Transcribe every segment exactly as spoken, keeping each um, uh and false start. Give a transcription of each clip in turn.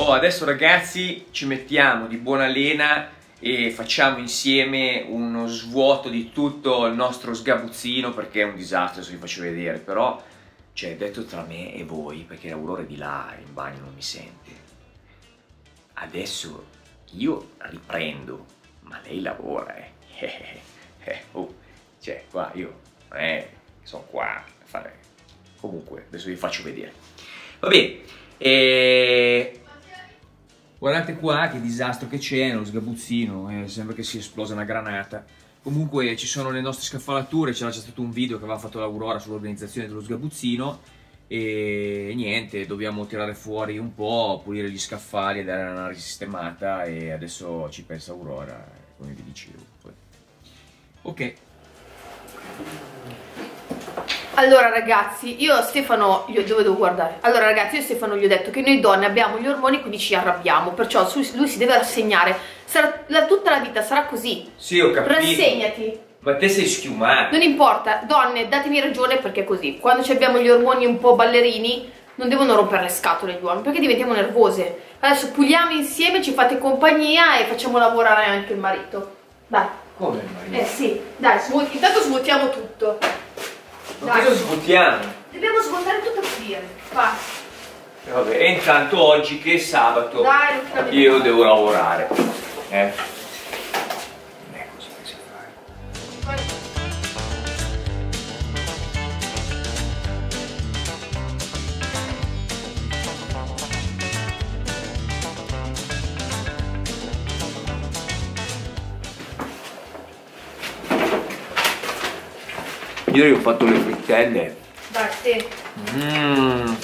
Oh, adesso ragazzi ci mettiamo di buona lena e facciamo insieme uno svuoto di tutto il nostro sgabuzzino, perché è un disastro se vi faccio vedere, però cioè detto tra me e voi, perché Aurora è di là in bagno, non mi sente. Adesso io riprendo, ma lei lavora, eh. Oh, cioè qua io non è che sono qua a fare. Comunque adesso vi faccio vedere. Va bene, e... guardate qua che disastro che c'è, lo sgabuzzino, eh, sembra che sia esplosa una granata. Comunque ci sono le nostre scaffalature, c'era già stato un video che aveva fatto l'Aurora sull'organizzazione dello sgabuzzino e niente, dobbiamo tirare fuori un po', pulire gli scaffali e dare una risistemata e adesso ci pensa Aurora, come vi dicevo. Ok. Allora ragazzi, io a Stefano, io dove devo guardare? Allora ragazzi, io a Stefano gli ho detto che noi donne abbiamo gli ormoni, quindi ci arrabbiamo, perciò lui si deve rassegnare, sarà, la, tutta la vita sarà così. Sì, ho capito. Rassegnati. Ma te sei schiumata. Non importa, donne, datemi ragione perché è così. Quando abbiamo gli ormoni un po' ballerini, non devono rompere le scatole gli uomini, perché diventiamo nervose. Adesso puliamo insieme, ci fate compagnia e facciamo lavorare anche il marito. Dai. Come il marito? Eh sì, dai, intanto svuotiamo tutto. Ma cosa svuotiamo? Dobbiamo svuotare tutto a pulire. Va. E vabbè, e intanto oggi che è sabato, Dai, io devo lavorare. Eh? Non è così che si fa. Ieri ho fatto le frittelle. Dai, sì. Mmm.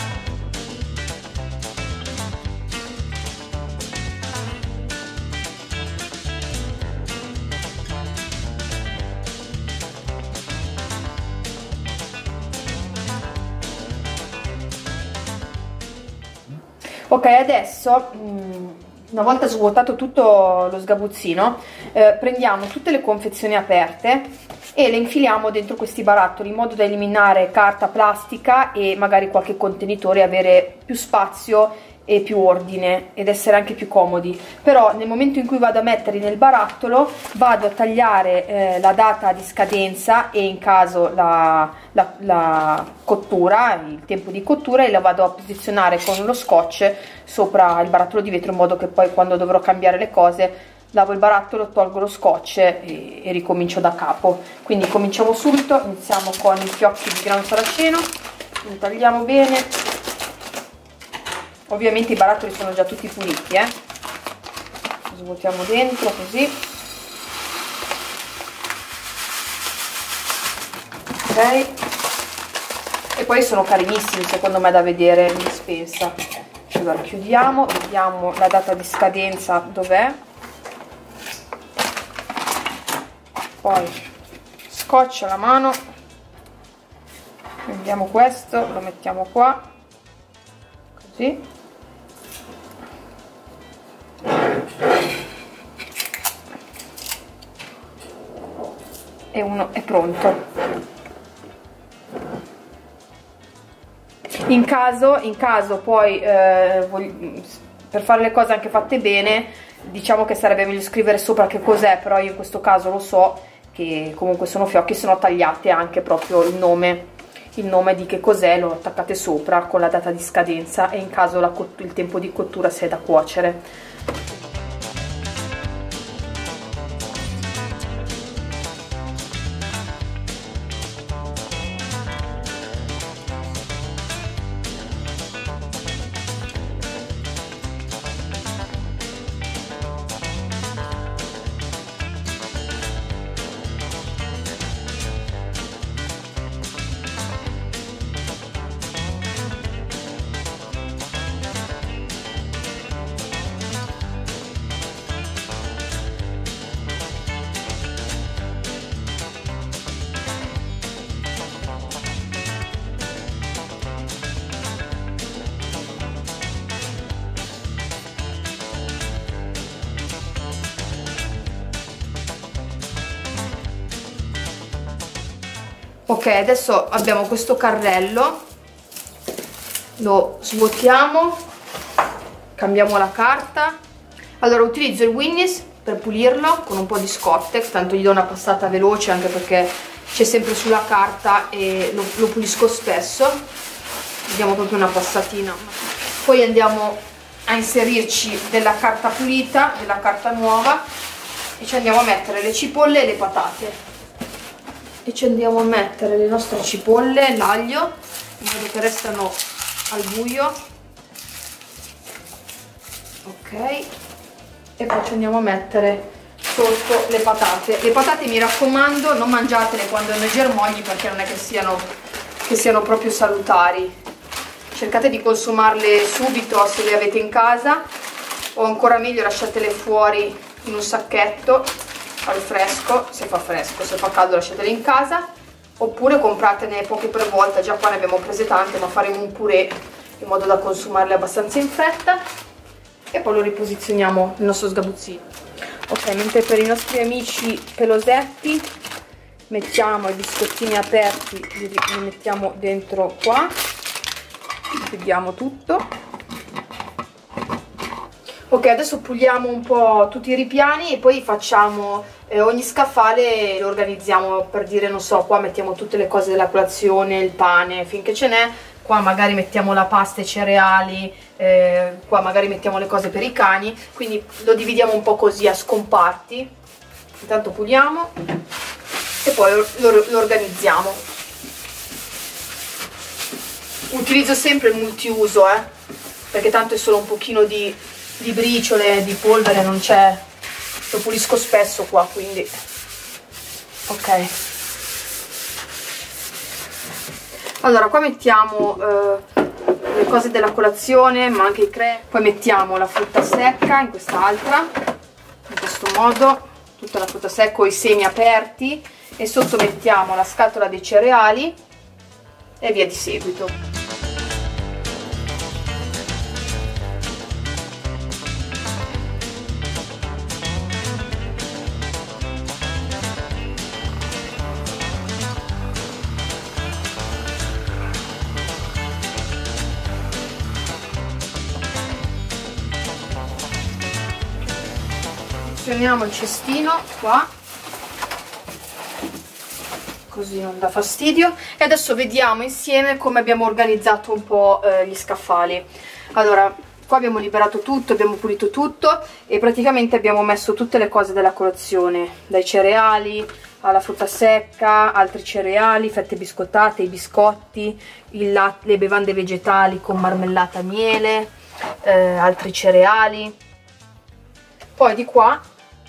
Ok, adesso una volta svuotato tutto lo sgabuzzino, eh, prendiamo tutte le confezioni aperte e le infiliamo dentro questi barattoli in modo da eliminare carta, plastica e magari qualche contenitore, avere più spazio e più ordine ed essere anche più comodi. Però nel momento in cui vado a metterli nel barattolo vado a tagliare eh, la data di scadenza e in caso la, la, la cottura, il tempo di cottura, e la vado a posizionare con lo scotch sopra il barattolo di vetro in modo che poi quando dovrò cambiare le cose lavo il barattolo, tolgo lo scotch e, e ricomincio da capo. Quindi cominciamo subito, iniziamo con i fiocchi di grano saraceno, li tagliamo bene. Ovviamente i barattoli sono già tutti puliti, eh. Svuotiamo dentro così. Ok. E poi sono carinissimi secondo me da vedere in dispensa. Allora chiudiamo, vediamo la data di scadenza dov'è. Poi scotch alla mano, prendiamo questo, lo mettiamo qua, così, e uno è pronto. In caso, in caso poi eh, per fare le cose anche fatte bene, diciamo che sarebbe meglio scrivere sopra che cos'è, però io in questo caso lo so che comunque sono fiocchi, sono tagliate anche proprio il nome, il nome di che cos'è, lo attaccate sopra con la data di scadenza e in caso la il tempo di cottura se è da cuocere. Ok, adesso abbiamo questo carrello, lo svuotiamo, cambiamo la carta. Allora utilizzo il Winnis per pulirlo con un po' di Scottex, tanto gli do una passata veloce anche perché c'è sempre sulla carta e lo, lo pulisco spesso. Diamo proprio una passatina. Poi andiamo a inserirci della carta pulita, della carta nuova, e ci andiamo a mettere le cipolle e le patate. E ci andiamo a mettere le nostre cipolle, l'aglio, in modo che restano al buio. Ok. E poi ci andiamo a mettere sotto le patate. Le patate, mi raccomando, non mangiatele quando hanno i germogli, perché non è che siano, che siano proprio salutari. Cercate di consumarle subito se le avete in casa, o ancora meglio lasciatele fuori in un sacchetto al fresco, se fa fresco. Se fa caldo lasciatele in casa, oppure compratene poche per volta. Già qua ne abbiamo prese tante, ma faremo un purè in modo da consumarle abbastanza in fretta. E poi lo riposizioniamo nel nostro sgabuzzino. Ok, mentre per i nostri amici pelosetti mettiamo i biscottini aperti, li, li mettiamo dentro qua, chiudiamo tutto. Ok, adesso puliamo un po' tutti i ripiani e poi facciamo eh, ogni scaffale lo organizziamo, per dire, non so, qua mettiamo tutte le cose della colazione, il pane finché ce n'è, qua magari mettiamo la pasta e i cereali, eh, qua magari mettiamo le cose per i cani, quindi lo dividiamo un po' così a scomparti. Intanto puliamo e poi lo, lo, lo organizziamo. Utilizzo sempre il multiuso, eh, perché tanto è solo un pochino di, di briciole, di polvere, non c'è, lo pulisco spesso qua, quindi ok. Allora qua mettiamo eh, le cose della colazione, ma anche i cremi. Poi mettiamo la frutta secca in quest'altra, in questo modo, tutta la frutta secca o i semi aperti, e sotto mettiamo la scatola dei cereali e via di seguito. Posizioniamo il cestino qua, così non dà fastidio, e adesso vediamo insieme come abbiamo organizzato un po' eh, gli scaffali. Allora, qua abbiamo liberato tutto, abbiamo pulito tutto e praticamente abbiamo messo tutte le cose della colazione, dai cereali alla frutta secca, altri cereali, fette biscottate, i biscotti, il latte, le bevande vegetali con marmellata, miele, eh, altri cereali. Poi di qua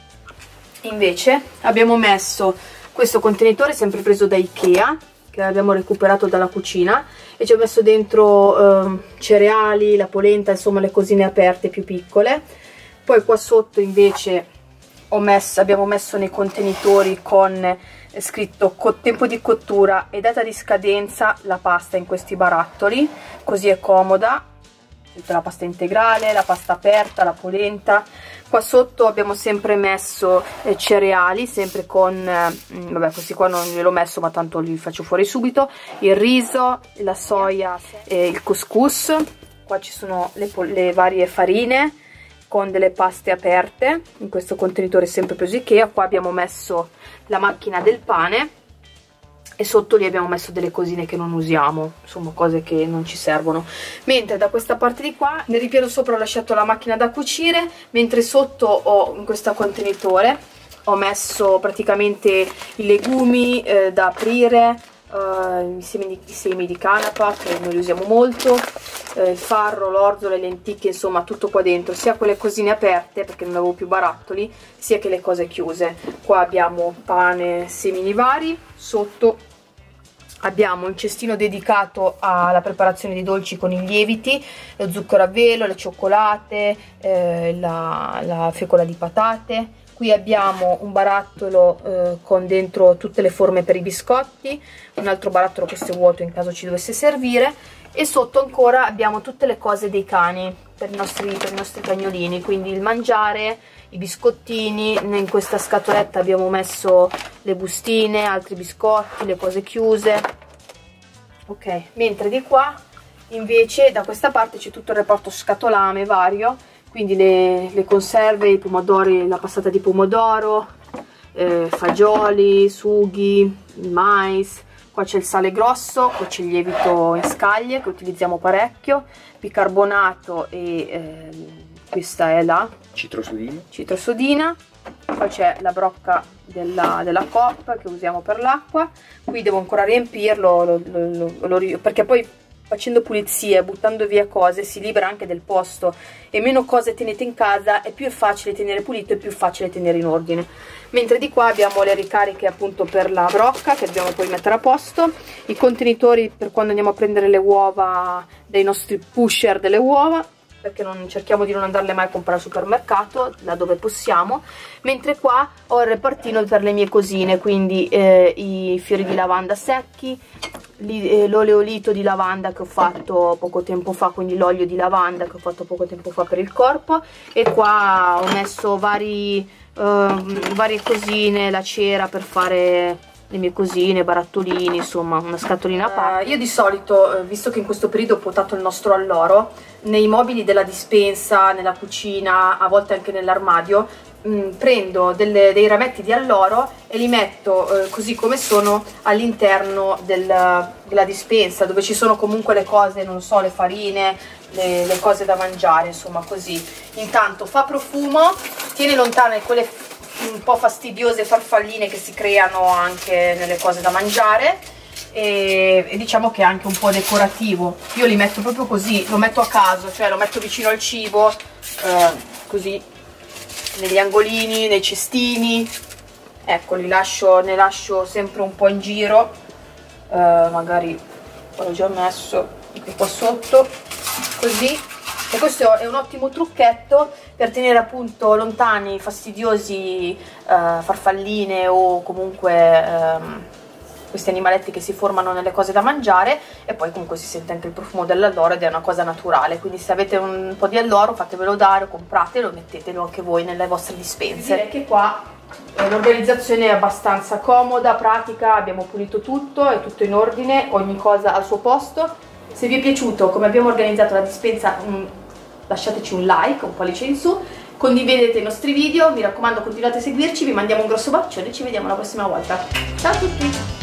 invece abbiamo messo questo contenitore sempre preso da Ikea, che abbiamo recuperato dalla cucina, e ci ho messo dentro eh, cereali, la polenta, insomma le cosine aperte più piccole. Poi qua sotto invece ho messo, abbiamo messo nei contenitori con eh, scritto tempo di cottura e data di scadenza la pasta in questi barattoli, così è comoda. Tutta la pasta integrale, la pasta aperta, la polenta. Qua sotto abbiamo sempre messo eh, cereali, sempre con, eh, vabbè, questi qua non gliel'ho messo ma tanto li faccio fuori subito, il riso, la soia e il couscous. Qua ci sono le, le varie farine con delle paste aperte, in questo contenitore sempre preso Ikea. Qua abbiamo messo la macchina del pane e sotto lì abbiamo messo delle cosine che non usiamo, insomma cose che non ci servono. Mentre da questa parte di qua, nel ripiano sopra ho lasciato la macchina da cucire, mentre sotto ho, in questo contenitore, ho messo praticamente i legumi eh, da aprire, eh, i, semi di, i semi di canapa che noi li usiamo molto, eh, il farro, l'orzo, le lenticchie, insomma tutto qua dentro, sia quelle cosine aperte perché non avevo più barattoli, sia che le cose chiuse. Qua abbiamo pane, semini vari, sotto abbiamo un cestino dedicato alla preparazione di dolci con i lieviti, lo zucchero a velo, le cioccolate, eh, la, la fecola di patate. Qui abbiamo un barattolo eh, con dentro tutte le forme per i biscotti, un altro barattolo, questo è vuoto in caso ci dovesse servire, e sotto ancora abbiamo tutte le cose dei cani per i nostri, per i nostri cagnolini, quindi il mangiare, i biscottini. In questa scatoletta abbiamo messo le bustine, altri biscotti, le cose chiuse. Ok, mentre di qua invece da questa parte c'è tutto il reparto scatolame vario, quindi le, le conserve, i pomodori, la passata di pomodoro, eh, fagioli, sughi, mais. Qua c'è il sale grosso, qua c'è il lievito in scaglie che utilizziamo parecchio, bicarbonato e eh, questa è la citrosodina. citrosodina. Poi c'è la brocca della, della coppa che usiamo per l'acqua. Qui devo ancora riempirlo lo, lo, lo, lo, perché poi facendo pulizie, buttando via cose, si libera anche del posto, e meno cose tenete in casa e più è facile tenere pulito e più è facile tenere in ordine. Mentre di qua abbiamo le ricariche appunto per la brocca che dobbiamo poi mettere a posto, i contenitori per quando andiamo a prendere le uova dei nostri pusher delle uova, perché non, cerchiamo di non andarle mai a comprare al supermercato, laddove possiamo. Mentre qua ho il repartino per le mie cosine, quindi eh, i fiori di lavanda secchi, l'oleolito di lavanda che ho fatto poco tempo fa, quindi l'olio di lavanda che ho fatto poco tempo fa per il corpo, e qua ho messo vari, uh, varie cosine, la cera per fare le mie cosine, barattolini, insomma una scatolina a parte. Uh, io di solito, visto che in questo periodo ho potato il nostro alloro, nei mobili della dispensa, nella cucina, a volte anche nell'armadio, prendo delle, dei rametti di alloro e li metto eh, così come sono all'interno del, della dispensa, dove ci sono comunque le cose, non so, le farine, le, le cose da mangiare, insomma così. Intanto fa profumo, tiene lontane quelle un po' fastidiose farfalline che si creano anche nelle cose da mangiare, e, e diciamo che è anche un po' decorativo. Io li metto proprio così, lo metto a caso, cioè lo metto vicino al cibo, eh, così negli angolini, nei cestini, ecco, li lascio, ne lascio sempre un po' in giro, eh, magari l'ho già messo anche qua sotto, così. E questo è un ottimo trucchetto per tenere appunto lontani i fastidiosi eh, farfalline o comunque ehm, questi animaletti che si formano nelle cose da mangiare, e poi comunque si sente anche il profumo dell'alloro ed è una cosa naturale. Quindi se avete un po' di alloro fatevelo dare o compratelo, mettetelo anche voi nelle vostre dispense. Direi che qua eh, l'organizzazione è abbastanza comoda, pratica, abbiamo pulito tutto, è tutto in ordine, ogni cosa al suo posto. Se vi è piaciuto come abbiamo organizzato la dispensa, mh, lasciateci un like, un pollice in su, condividete i nostri video, mi raccomando continuate a seguirci, vi mandiamo un grosso bacione e ci vediamo la prossima volta. Ciao a tutti!